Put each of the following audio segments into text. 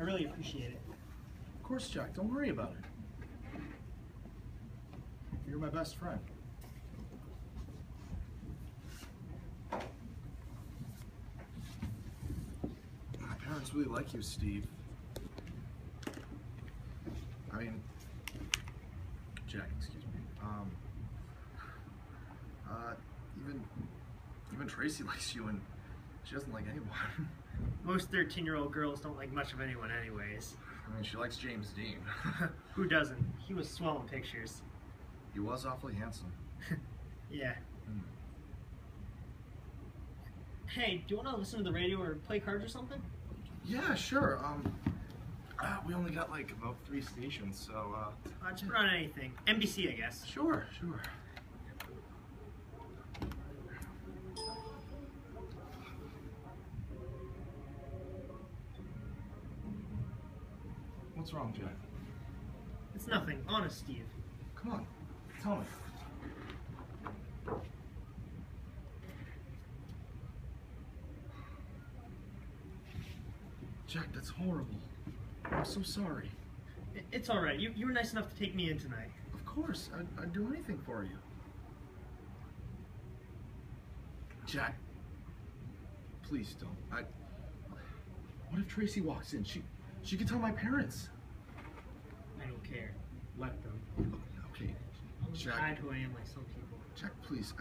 I really appreciate it. Of course, Jack. Don't worry about it. You're my best friend. My parents really like you, Steve. I mean, Jack, excuse me. Even Tracy likes you, and she doesn't like anyone. Most 13-year-old girls don't like much of anyone anyways. I mean, she likes James Dean. Who doesn't? He was swell in pictures. He was awfully handsome. Yeah. Hey, do you want to listen to the radio or play cards or something? Yeah, sure. We only got like about 3 stations, so Just put on anything. NBC, I guess. Sure. What's wrong, Jack? It's nothing. Honest, Steve. Come on, tell me. Jack, that's horrible. I'm so sorry. It's all right. You were nice enough to take me in tonight. Of course, I'd do anything for you. Jack, please don't. What if Tracy walks in? She could tell my parents. I don't care. Let them. Okay, Jack. Hide who I am like some people. Jack, please.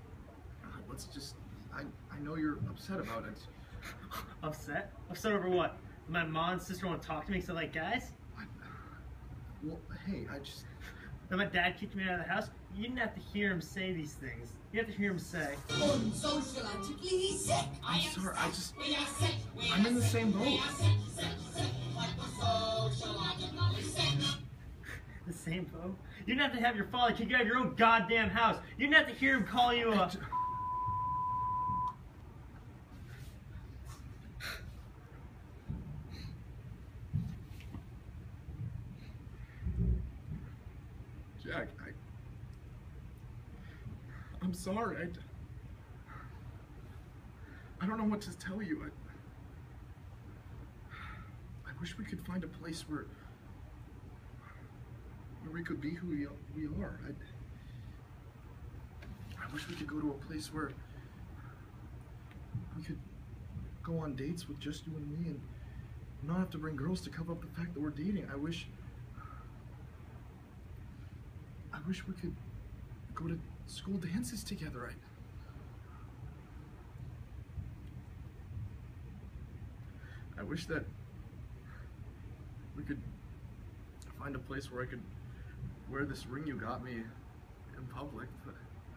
I know you're upset about it. Upset? Upset over what? My mom and sister want to talk to me because I like guys? Well, hey, That my dad kicked me out of the house? You didn't have to hear him say these things. You have to hear him say, Unsociologically, he's sick. I'm sorry, I'm in the same boat. The same boat? You didn't have to have your father kick you out of your own goddamn house. You didn't have to hear him call you a... Jack, I'm sorry. I don't know what to tell you. I wish we could find a place where we could be who we are. I wish we could go to a place where we could go on dates with just you and me and not have to bring girls to cover up the fact that we're dating. I wish we could go to school dances together. I wish that we could find a place where I could wear this ring you got me in public, but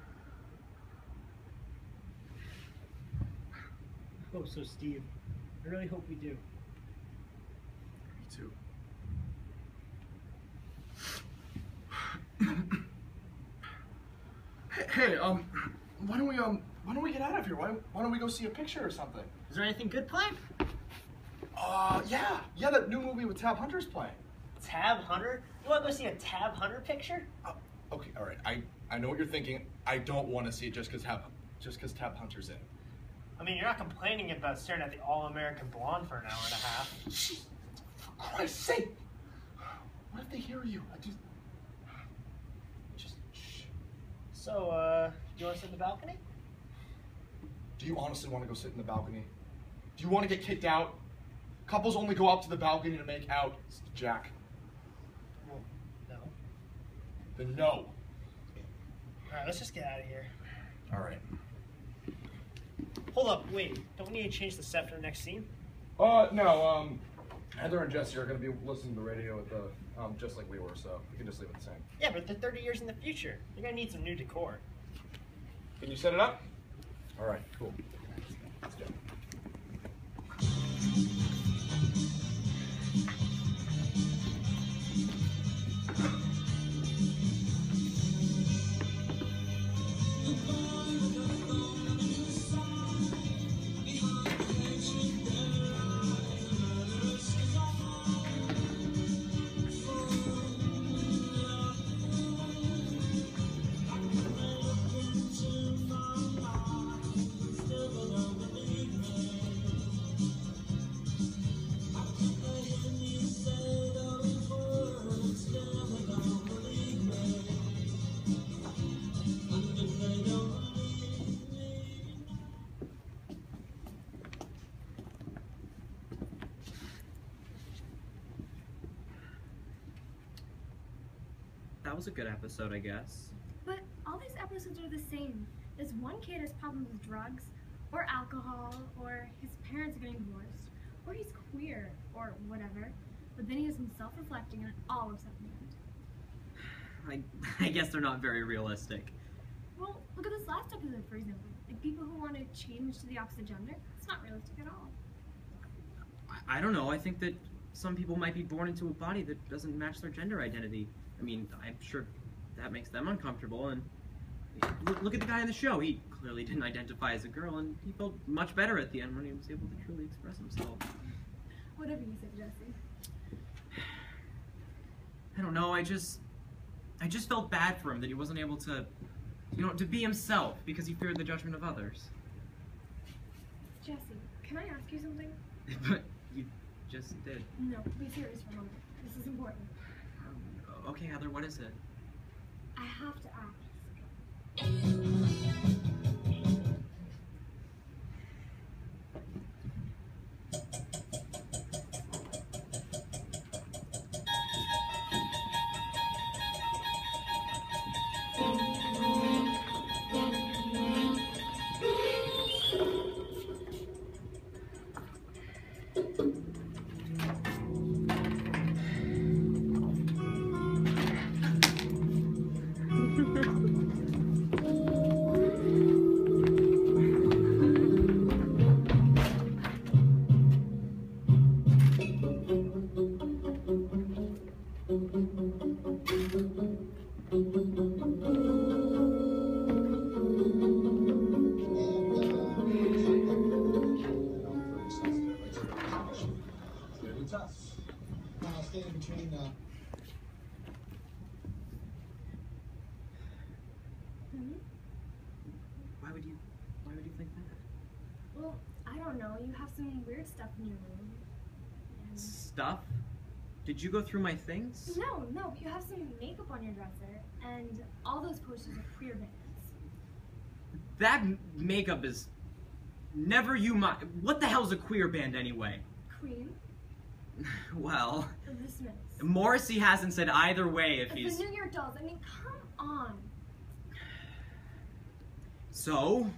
I hope so, Steve. I really hope we do. Me too. Hey, why don't we get out of here? Why don't we go see a picture or something? Is there anything good playing? Yeah, that new movie with Tab Hunter's playing. Tab Hunter? You want to go see a Tab Hunter picture? Okay, all right. I know what you're thinking. I don't want to see it just because Tab Hunter's in. I mean, you're not complaining about staring at the All-American Blonde for an hour and a half. For Christ's sake! What if they hear you? Just shh. So, do you want to sit in the balcony? Do you honestly want to go sit in the balcony? Do you want to get kicked out? Couples only go up to the balcony to make out, Jack. Well, no. Then no. All right, let's just get out of here. All right. Hold up, wait. Don't we need to change the set for the next scene? No, Heather and Jesse are going to be listening to the radio at the, just like we were, so we can just leave it the same. Yeah, but they're 30 years in the future. You're going to need some new decor. Can you set it up? All right, cool. Let's go. that was a good episode, I guess. But all these episodes are the same. This one kid has problems with drugs, or alcohol, or his parents are getting divorced, or he's queer, or whatever. But then he has some self-reflecting and it all works out in the end. I guess they're not very realistic. Well, look at this last episode, for example. Like, people who want to change to the opposite gender, it's not realistic at all. I don't know. I think that some people might be born into a body that doesn't match their gender identity. I mean, I'm sure that makes them uncomfortable. And look at the guy in the show. He clearly didn't identify as a girl, and he felt much better at the end when he was able to truly express himself. Whatever you said, Jesse. I don't know. I just felt bad for him that he wasn't able to, to be himself because he feared the judgment of others. Jesse, can I ask you something? But you just did. No, be serious for a moment. This is important. Okay, Heather, what is it? I have to ask. Why would you think that? Well, I don't know. You have some weird stuff in your room. And... Stuff? Did you go through my things? No. You have some makeup on your dresser, and all those posters of queer bands. That makeup is never you mind. What the hell's a queer band anyway? Queen? Well, The Smiths. Morrissey hasn't said either way if The he's... New York Dolls. I mean, come on. So?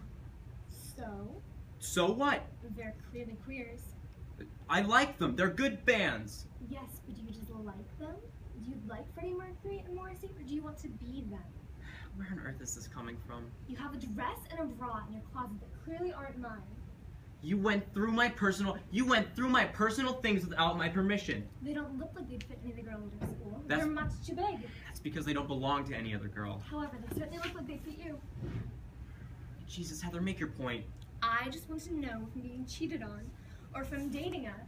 So what? They're clearly queers. I like them. They're good bands. Yes, but do you just like them? Do you like Freddie Mercury and Morrissey, or do you want to be them? Where on earth is this coming from? You have a dress and a bra in your closet that clearly aren't mine. You went through my personal things without my permission. They don't look like they'd fit any other girl in your school. That's- They're much too big. That's because they don't belong to any other girl. However, they certainly look like they fit you. Jesus, Heather, make your point. I just want to know if I'm being cheated on, or if I'm dating a...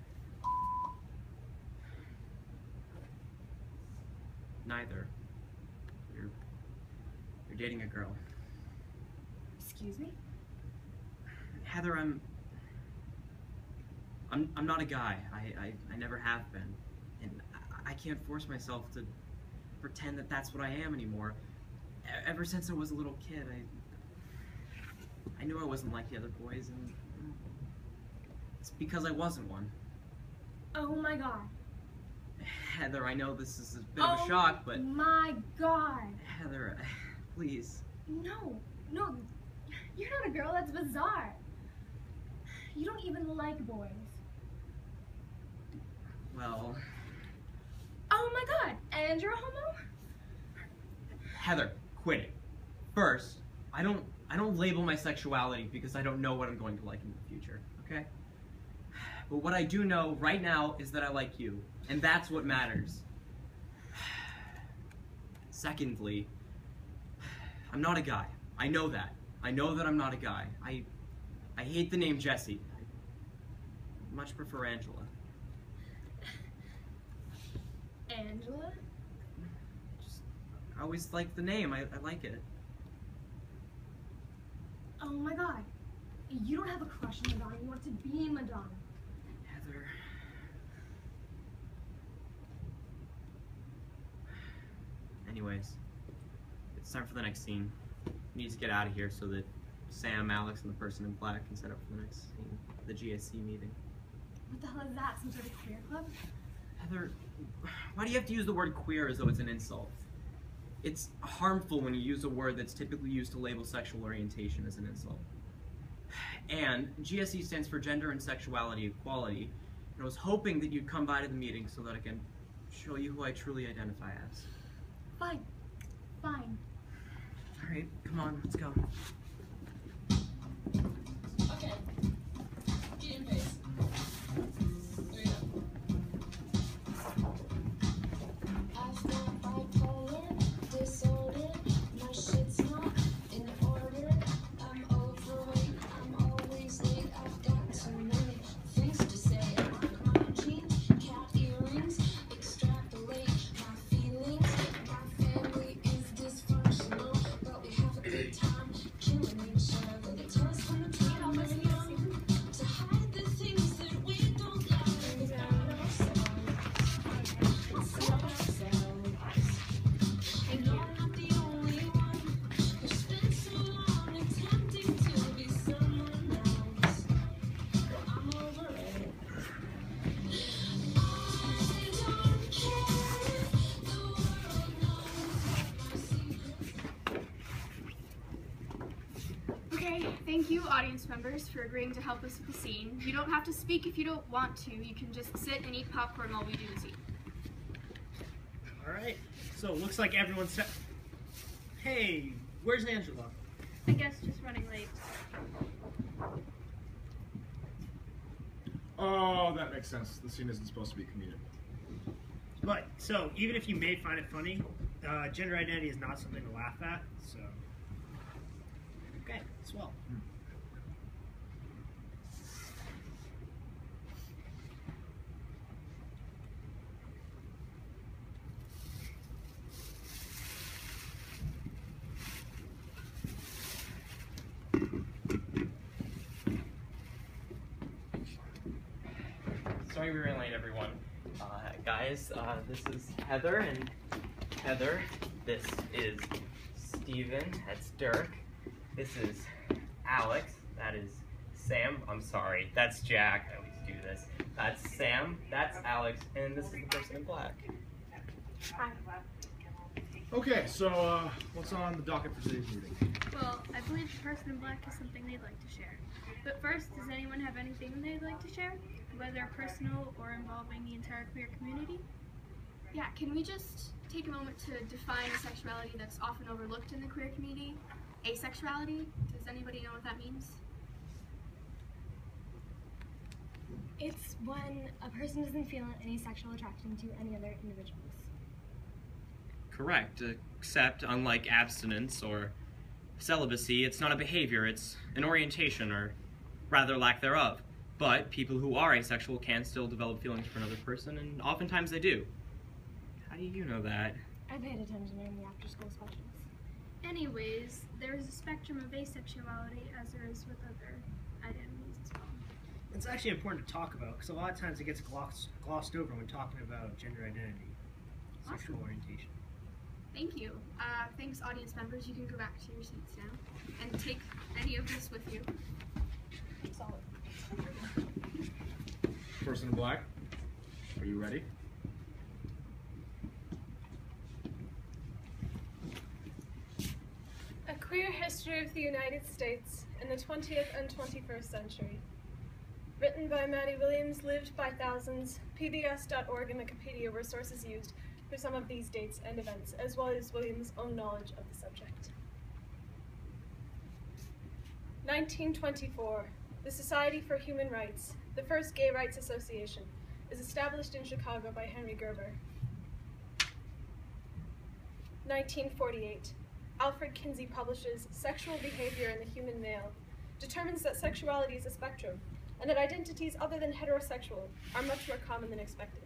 Neither. You're dating a girl. Excuse me? Heather, I'm not a guy. I never have been. And I can't force myself to pretend that that's what I am anymore. Ever since I was a little kid, I knew I wasn't like the other boys, and it's because I wasn't one. Oh my god. Heather, I know this is a bit of a shock, but... My god. Heather, please. No, you're not a girl, that's bizarre. You don't even like boys. Well... Oh my god, and you're a homo? Heather, quit it. First, I don't label my sexuality because I don't know what I'm going to like in the future, okay? But what I do know right now is that I like you, and that's what matters. Secondly, I'm not a guy. I know that. I know that I'm not a guy. I hate the name Jesse. I much prefer Angela. Angela? I always like the name. I like it. Oh my god. You don't have a crush on Madonna, you want to be Madonna. Heather... Anyways, it's time for the next scene. We need to get out of here so that Sam, Alex, and the person in black can set up for the next scene, the GSC meeting. What the hell is that, some sort of queer club? Heather, why do you have to use the word queer as though it's an insult? It's harmful when you use a word that's typically used to label sexual orientation as an insult. And GSE stands for Gender and Sexuality Equality. And I was hoping that you'd come by to the meeting so that I can show you who I truly identify as. Fine. Fine. All right, come on, let's go. Okay. Get in place. There you go. I've got bipolar disorder. My shit's not in order. I'm overweight. I'm always late. I've got too many things to say. I like my jeans, cat earrings. Extrapolate my feelings. My family is dysfunctional, but we have a good time killing each other. They tell us from the time we're young to hide the things that we don't like about ourselves. Inside ourselves. And you're not the only one who spent so long attempting to be someone else. Well, I'm over it. I don't care if the world knows my secrets. Okay, thank you, audience members, for agreeing to help us with the scene. You don't have to speak if you don't want to. You can just sit and eat popcorn while we do the scene. Alright, so it looks like everyone's set. Hey, where's Angela? I guess just running late. Oh, that makes sense. The scene isn't supposed to be comedic. But, so, even if you may find it funny, gender identity is not something to laugh at, so. Okay, swell. Sorry we ran late, everyone. Guys, this is Heather, and Heather. This is Steven. That's Dirk. This is Alex. That is Sam. I'm sorry. That's Jack. I always do this. That's Sam. That's Alex. And this is the person in black. Hi. Okay, so what's on the docket for today's meeting? Well, I believe the person in black has something they'd like to share. But first, does anyone have anything they'd like to share? Whether personal or involving the entire queer community? Yeah, can we just take a moment to define a sexuality that's often overlooked in the queer community? Asexuality? Does anybody know what that means? It's when a person doesn't feel any sexual attraction to any other individuals. Correct, except unlike abstinence or celibacy, it's not a behavior, it's an orientation, or rather lack thereof. But people who are asexual can still develop feelings for another person, and oftentimes they do. How do you know that? I paid attention in the after-school specials. Anyways, there is a spectrum of asexuality as there is with other identities as well. It's actually important to talk about because a lot of times it gets glossed over when talking about gender identity, sexual orientation. Thank you. Thanks, audience members. You can go back to your seats now and take any of this with you. Solid. Person in black, are you ready? A Queer History of the United States in the 20th and 21st Century. Written by Maddie Williams, lived by thousands. PBS.org and Wikipedia were sources used for some of these dates and events, as well as Williams' own knowledge of the subject. 1924. The Society for Human Rights, the first gay rights association, is established in Chicago by Henry Gerber. 1948. Alfred Kinsey publishes Sexual Behavior in the Human Male, determines that sexuality is a spectrum, and that identities other than heterosexual are much more common than expected.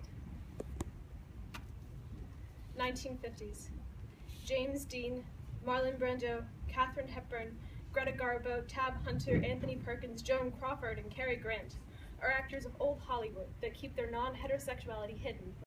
1950s. James Dean, Marlon Brando, Katharine Hepburn, Greta Garbo, Tab Hunter, Anthony Perkins, Joan Crawford, and Cary Grant are actors of old Hollywood that keep their non-heterosexuality hidden